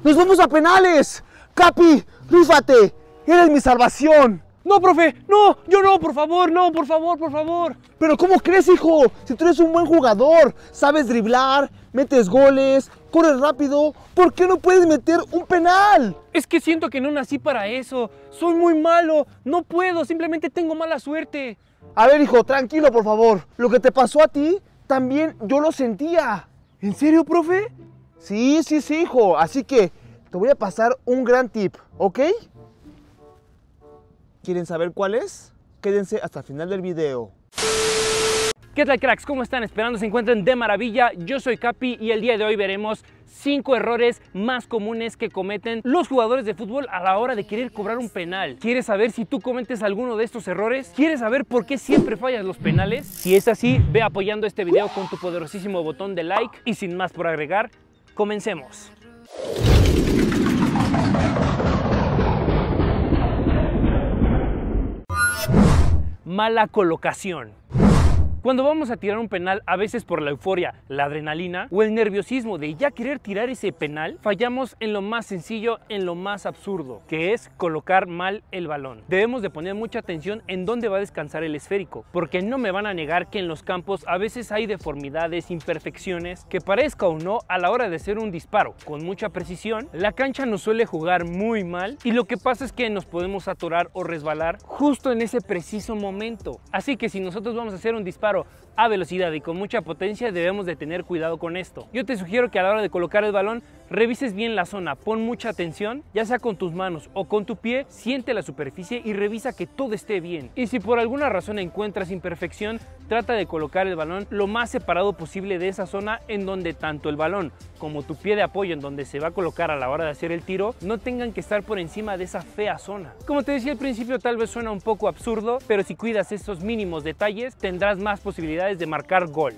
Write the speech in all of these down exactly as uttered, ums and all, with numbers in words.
¡Nos vamos a penales! ¡Capi, rífate! ¡Eres mi salvación! No, profe, no, yo no, por favor, no, por favor, por favor. ¿Pero cómo crees, hijo? Si tú eres un buen jugador, sabes driblar, metes goles, corres rápido, ¿por qué no puedes meter un penal? Es que siento que no nací para eso. Soy muy malo, no puedo, simplemente tengo mala suerte. A ver, hijo, tranquilo, por favor. Lo que te pasó a ti, también yo lo sentía. ¿En serio, profe? Sí, sí, sí, hijo. Así que te voy a pasar un gran tip, ¿ok? ¿Quieren saber cuál es? Quédense hasta el final del video. ¿Qué tal, cracks? ¿Cómo están? Esperando se encuentren de maravilla. Yo soy Capi y el día de hoy veremos cinco errores más comunes que cometen los jugadores de fútbol a la hora de querer cobrar un penal. ¿Quieres saber si tú cometes alguno de estos errores? ¿Quieres saber por qué siempre fallas los penales? Si es así, ve apoyando este video con tu poderosísimo botón de like y sin más por agregar, comencemos. Mala colocación. Cuando vamos a tirar un penal, a veces por la euforia, la adrenalina o el nerviosismo de ya querer tirar ese penal, fallamos en lo más sencillo, en lo más absurdo, que es colocar mal el balón. Debemos de poner mucha atención en dónde va a descansar el esférico, porque no me van a negar que en los campos a veces hay deformidades, imperfecciones, que parezca o no, a la hora de hacer un disparo con mucha precisión, la cancha nos suele jugar muy mal y lo que pasa es que nos podemos atorar o resbalar justo en ese preciso momento. Así que si nosotros vamos a hacer un disparo a velocidad y con mucha potencia, debemos de tener cuidado con esto. Yo te sugiero que a la hora de colocar el balón revises bien la zona, pon mucha atención, ya sea con tus manos o con tu pie, siente la superficie y revisa que todo esté bien. Y si por alguna razón encuentras imperfección, trata de colocar el balón lo más separado posible de esa zona en donde tanto el balón como tu pie de apoyo en donde se va a colocar a la hora de hacer el tiro no tengan que estar por encima de esa fea zona. Como te decía al principio, tal vez suena un poco absurdo, pero si cuidas esos mínimos detalles tendrás más posibilidades de marcar gol.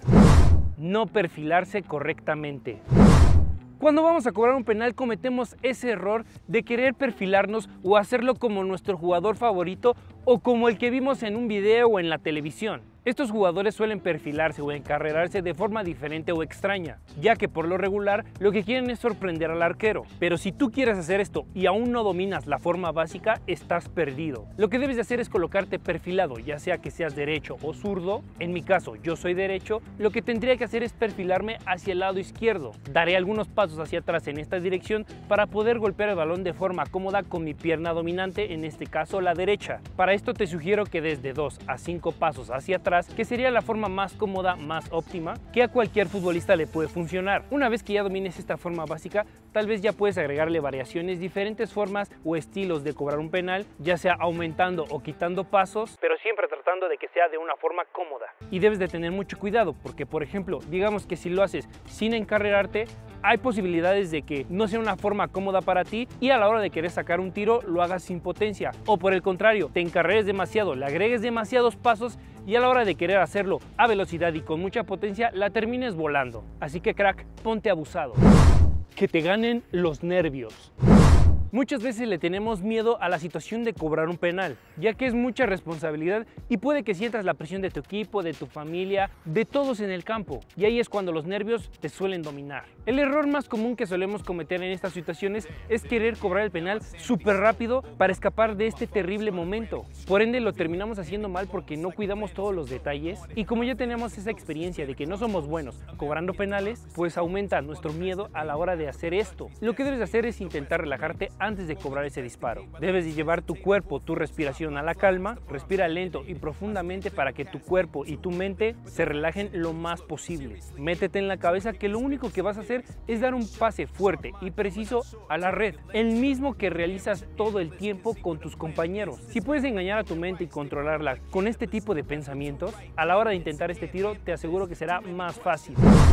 No perfilarse correctamente. Cuando vamos a cobrar un penal cometemos ese error de querer perfilarnos o hacerlo como nuestro jugador favorito o como el que vimos en un video o en la televisión. Estos jugadores suelen perfilarse o encarrerarse de forma diferente o extraña, ya que por lo regular lo que quieren es sorprender al arquero. Pero si tú quieres hacer esto y aún no dominas la forma básica, estás perdido. Lo que debes de hacer es colocarte perfilado, ya sea que seas derecho o zurdo. En mi caso, yo soy derecho. Lo que tendría que hacer es perfilarme hacia el lado izquierdo. Daré algunos pasos hacia atrás en esta dirección para poder golpear el balón de forma cómoda con mi pierna dominante, en este caso la derecha. Para esto te sugiero que des de dos a cinco pasos hacia atrás, que sería la forma más cómoda, más óptima, que a cualquier futbolista le puede funcionar. Una vez que ya domines esta forma básica, tal vez ya puedes agregarle variaciones, diferentes formas o estilos de cobrar un penal, ya sea aumentando o quitando pasos, pero siempre tratando de que sea de una forma cómoda. Y debes de tener mucho cuidado, porque por ejemplo, digamos que si lo haces sin encarrerarte, hay posibilidades de que no sea una forma cómoda para ti y a la hora de querer sacar un tiro lo hagas sin potencia, o por el contrario, te encarreres demasiado, le agregues demasiados pasos y a la hora de querer hacerlo a velocidad y con mucha potencia la termines volando. Así que crack, ponte abusado. Que te ganen los nervios. Muchas veces le tenemos miedo a la situación de cobrar un penal, ya que es mucha responsabilidad y puede que sientas la presión de tu equipo, de tu familia, de todos en el campo, y ahí es cuando los nervios te suelen dominar. El error más común que solemos cometer en estas situaciones es querer cobrar el penal súper rápido para escapar de este terrible momento. Por ende lo terminamos haciendo mal porque no cuidamos todos los detalles, y como ya tenemos esa experiencia de que no somos buenos cobrando penales, pues aumenta nuestro miedo a la hora de hacer esto. Lo que debes hacer es intentar relajarte antes de cobrar ese disparo. Debes de llevar tu cuerpo, tu respiración a la calma, respira lento y profundamente para que tu cuerpo y tu mente se relajen lo más posible. Métete en la cabeza que lo único que vas a hacer es dar un pase fuerte y preciso a la red, el mismo que realizas todo el tiempo con tus compañeros. Si puedes engañar a tu mente y controlarla con este tipo de pensamientos, a la hora de intentar este tiro te aseguro que será más fácil.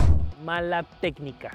Mala técnica.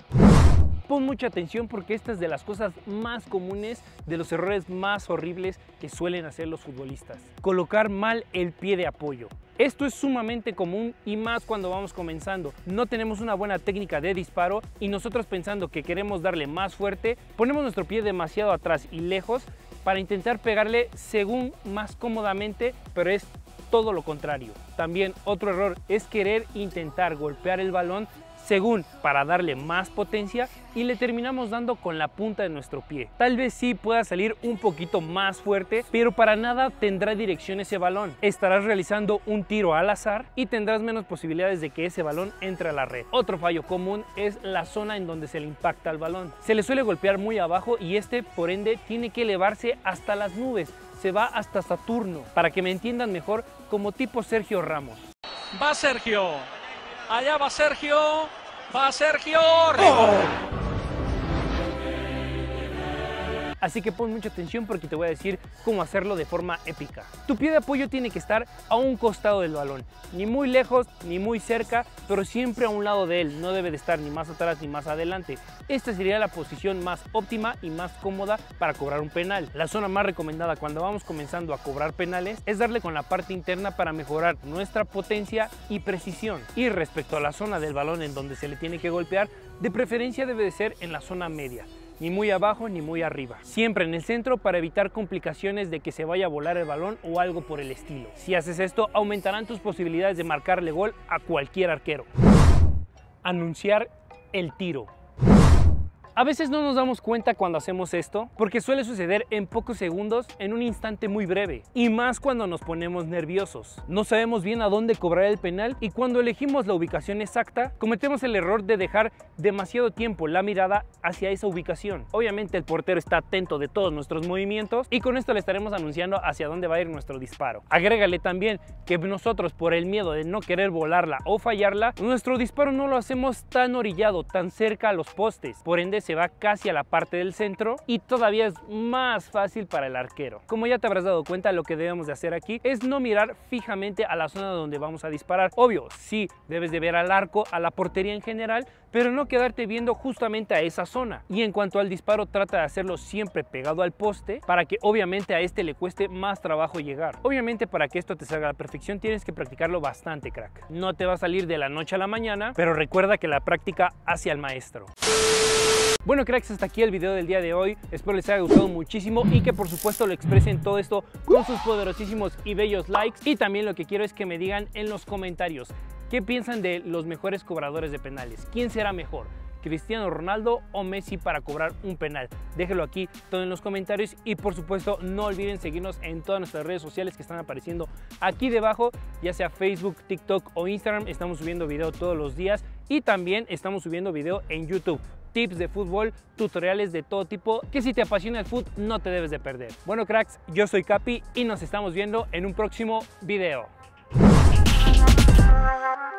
Pon mucha atención porque esta es de las cosas más comunes, de los errores más horribles que suelen hacer los futbolistas. Colocar mal el pie de apoyo. Esto es sumamente común y más cuando vamos comenzando. No tenemos una buena técnica de disparo y nosotros pensando que queremos darle más fuerte, ponemos nuestro pie demasiado atrás y lejos para intentar pegarle según más cómodamente, pero es todo lo contrario. También otro error es querer intentar golpear el balón según para darle más potencia, y le terminamos dando con la punta de nuestro pie. Tal vez sí pueda salir un poquito más fuerte, pero para nada tendrá dirección ese balón. Estarás realizando un tiro al azar y tendrás menos posibilidades de que ese balón entre a la red. Otro fallo común es la zona en donde se le impacta al balón. Se le suele golpear muy abajo y este, por ende, tiene que elevarse hasta las nubes. Se va hasta Saturno, para que me entiendan mejor, como tipo Sergio Ramos. Va Sergio, allá va Sergio, va Sergio. ¡Oh! Así que pon mucha atención porque te voy a decir cómo hacerlo de forma épica. Tu pie de apoyo tiene que estar a un costado del balón, ni muy lejos ni muy cerca, pero siempre a un lado de él. No debe de estar ni más atrás ni más adelante. Esta sería la posición más óptima y más cómoda para cobrar un penal. La zona más recomendada cuando vamos comenzando a cobrar penales es darle con la parte interna para mejorar nuestra potencia y precisión. Y respecto a la zona del balón en donde se le tiene que golpear, de preferencia debe de ser en la zona media. Ni muy abajo ni muy arriba. Siempre en el centro para evitar complicaciones de que se vaya a volar el balón o algo por el estilo. Si haces esto, aumentarán tus posibilidades de marcarle gol a cualquier arquero. Anunciar el tiro. A veces no nos damos cuenta cuando hacemos esto, porque suele suceder en pocos segundos, en un instante muy breve, y más cuando nos ponemos nerviosos. No sabemos bien a dónde cobrar el penal y cuando elegimos la ubicación exacta, cometemos el error de dejar demasiado tiempo la mirada hacia esa ubicación. Obviamente el portero está atento de todos nuestros movimientos y con esto le estaremos anunciando hacia dónde va a ir nuestro disparo. Agrégale también que nosotros, por el miedo de no querer volarla o fallarla, nuestro disparo no lo hacemos tan orillado, tan cerca a los postes, por ende se va casi a la parte del centro y todavía es más fácil para el arquero. Como ya te habrás dado cuenta, lo que debemos de hacer aquí es no mirar fijamente a la zona donde vamos a disparar. Obvio, sí, debes de ver al arco, a la portería en general, pero no quedarte viendo justamente a esa zona. Y en cuanto al disparo, trata de hacerlo siempre pegado al poste para que obviamente a este le cueste más trabajo llegar. Obviamente para que esto te salga a la perfección tienes que practicarlo bastante, crack. No te va a salir de la noche a la mañana, pero recuerda que la práctica hace al maestro. Bueno, cracks, hasta aquí el video del día de hoy. Espero les haya gustado muchísimo y que por supuesto lo expresen todo esto con sus poderosísimos y bellos likes. Y también lo que quiero es que me digan en los comentarios qué piensan de los mejores cobradores de penales. ¿Quién será mejor? ¿Cristiano Ronaldo o Messi para cobrar un penal? Déjelo aquí todo en los comentarios y por supuesto no olviden seguirnos en todas nuestras redes sociales que están apareciendo aquí debajo, ya sea Facebook, TikTok o Instagram. Estamos subiendo video todos los días y también estamos subiendo video en YouTube. Tips de fútbol, tutoriales de todo tipo, que si te apasiona el fútbol no te debes de perder. Bueno, cracks, yo soy Capi y nos estamos viendo en un próximo video.